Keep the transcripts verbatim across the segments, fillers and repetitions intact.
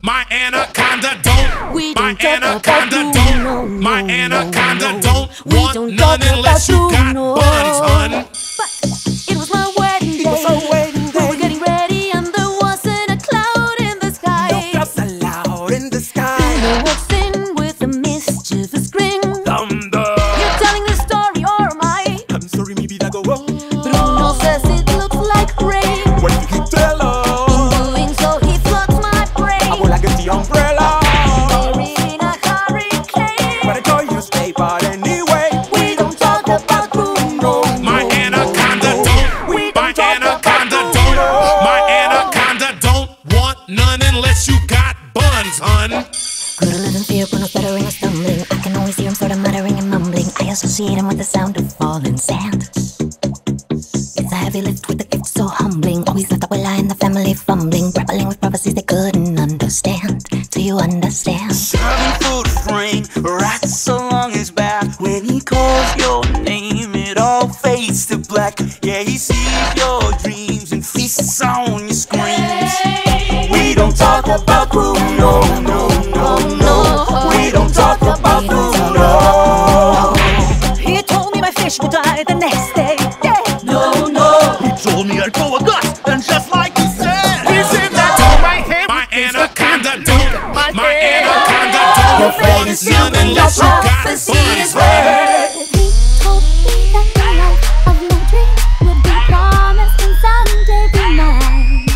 My anaconda don't. We My don't talk anaconda about don't. Bruno, My no, anaconda no, don't we want don't none talk unless about you got Bruno. buns, hun. But it was my wedding day. It was our wedding day. We were getting ready and there wasn't a cloud in the sky. No clouds allowed in the sky. Bruno walks in with a mischievous grin. Thunder. You're telling the story or am I? I'm sorry, maybe that go wrong. Bruno says it looks like rain. What did he tell us? In doing so he floods my brain. I will like the umbrella. We're in a hurricane. But I told you stay, but anyway, We don't talk about Bruno. My anaconda don't. We My don't talk anaconda about don't. Bruno. My anaconda don't want none unless you got buns, hun. Bruno lives in fear, Bruno's stuttering or stumbling. I can always hear him sort of muttering and mumbling. I associate him with the sound of falling sand. It's a heavy lift with a gift so humbling. Always left up while I and the family fumbling, grappling with prophecies they couldn't understand. Do you understand? Seven foot frame, rats along his back. When he calls your name, it all fades to black. Yeah, he sees your dreams and feasts on your screams. We don't talk about Bruno, no, no, no. We don't talk about Bruno. He told me my fish would die the next day. Yeah. No, no. He told me I'd go a gut, and just like he said, He's in that door. My anaconda don't. My anaconda Your don't friend want is none human, unless you your got prophecy buns, is hun. red. He told me that the life of my dreams would be promised and someday be mine.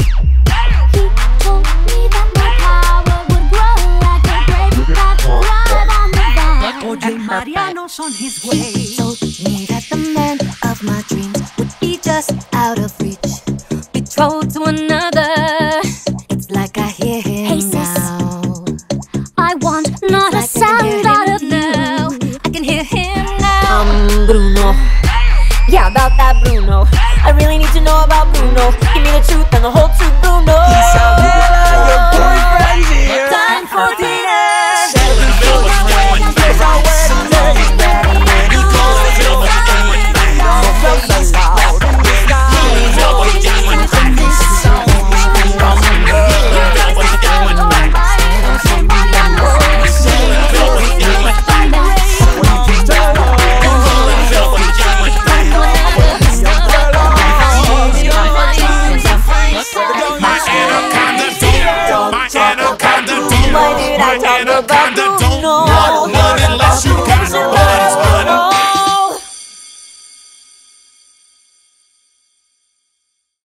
He told me that my power would grow like a grape that thrive on the vine. And Mariano's on his way. Told me that the man of my dreams would be just out of reach, betrothed to another. It's like I hear him Hey, sis. now. I want not a It's like I can hear sound out him of now. you. I can hear him now. Um, Bruno. Yeah, about that Bruno. I really need to know about Bruno. Give me the truth and the whole truth.